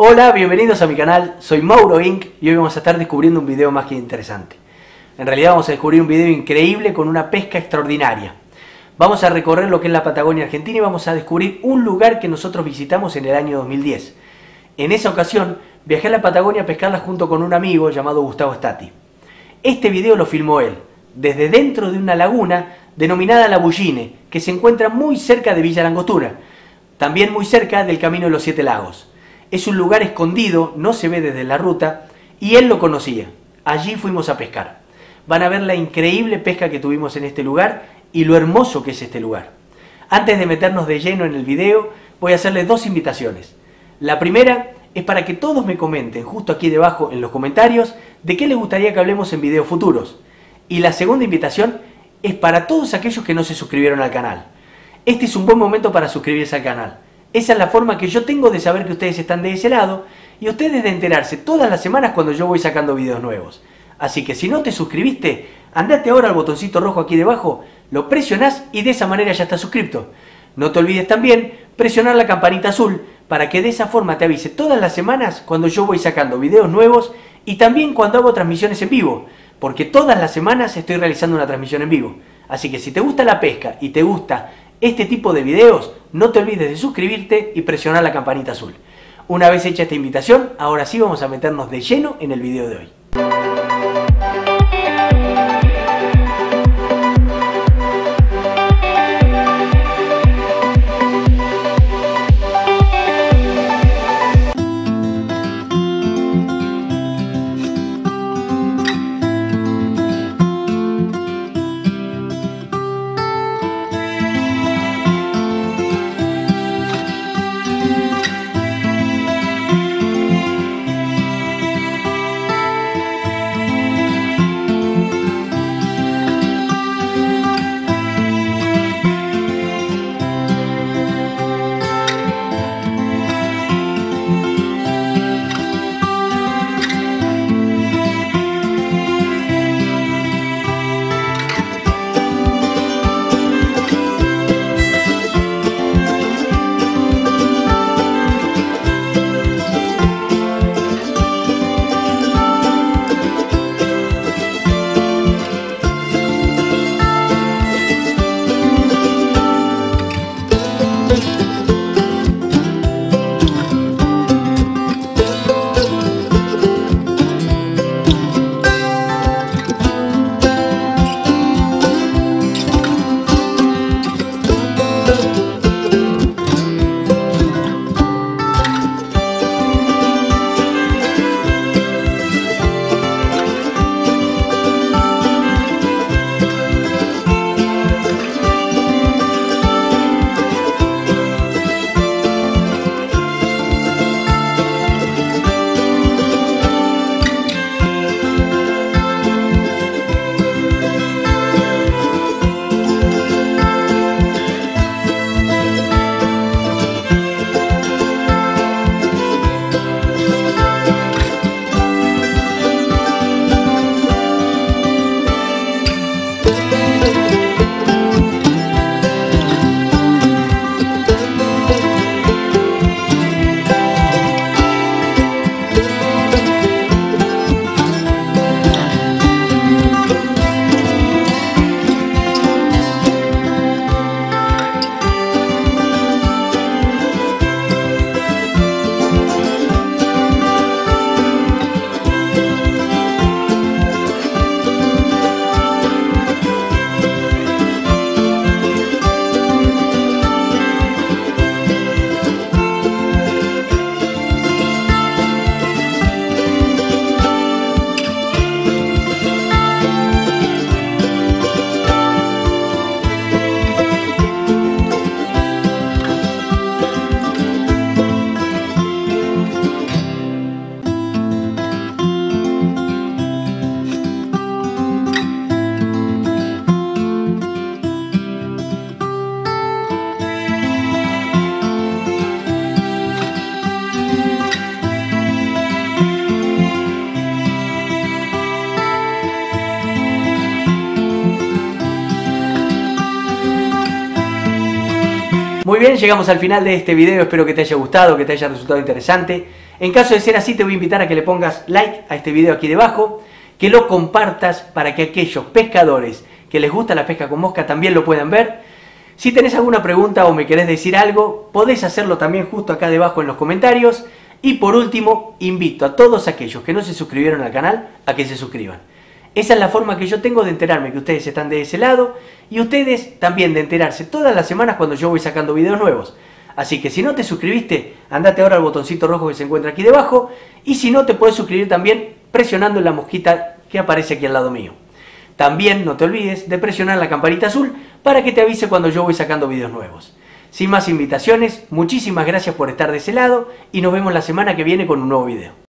Hola, bienvenidos a mi canal, soy Mauro Inc. y hoy vamos a estar descubriendo un video más que interesante. En realidad vamos a descubrir un video increíble con una pesca extraordinaria. Vamos a recorrer lo que es la Patagonia Argentina y vamos a descubrir un lugar que nosotros visitamos en el año 2010. En esa ocasión viajé a la Patagonia a pescarla junto con un amigo llamado Gustavo Stati. Este video lo filmó él, desde dentro de una laguna denominada La Bulline, que se encuentra muy cerca de Villa Langostura, también muy cerca del Camino de los Siete Lagos. Es un lugar escondido, no se ve desde la ruta, y él lo conocía. Allí fuimos a pescar. Van a ver la increíble pesca que tuvimos en este lugar y lo hermoso que es este lugar. Antes de meternos de lleno en el video, voy a hacerles dos invitaciones. La primera es para que todos me comenten justo aquí debajo en los comentarios de qué les gustaría que hablemos en videos futuros. Y la segunda invitación es para todos aquellos que no se suscribieron al canal. Este es un buen momento para suscribirse al canal. Esa es la forma que yo tengo de saber que ustedes están de ese lado y ustedes de enterarse todas las semanas cuando yo voy sacando videos nuevos. Así que si no te suscribiste, andate ahora al botoncito rojo aquí debajo, lo presionás y de esa manera ya estás suscrito. No te olvides también presionar la campanita azul para que de esa forma te avise todas las semanas cuando yo voy sacando videos nuevos y también cuando hago transmisiones en vivo, porque todas las semanas estoy realizando una transmisión en vivo. Así que si te gusta la pesca y te gusta este tipo de videos, no te olvides de suscribirte y presionar la campanita azul. Una vez hecha esta invitación, ahora sí vamos a meternos de lleno en el video de hoy. Muy bien, llegamos al final de este video, espero que te haya gustado, que te haya resultado interesante. En caso de ser así, te voy a invitar a que le pongas like a este video aquí debajo, que lo compartas para que aquellos pescadores que les gusta la pesca con mosca también lo puedan ver. Si tenés alguna pregunta o me querés decir algo, podés hacerlo también justo acá debajo en los comentarios. Y por último, invito a todos aquellos que no se suscribieron al canal a que se suscriban. Esa es la forma que yo tengo de enterarme que ustedes están de ese lado y ustedes también de enterarse todas las semanas cuando yo voy sacando videos nuevos. Así que si no te suscribiste, andate ahora al botoncito rojo que se encuentra aquí debajo, y si no, te puedes suscribir también presionando en la mosquita que aparece aquí al lado mío. También no te olvides de presionar la campanita azul para que te avise cuando yo voy sacando videos nuevos. Sin más invitaciones, muchísimas gracias por estar de ese lado y nos vemos la semana que viene con un nuevo video.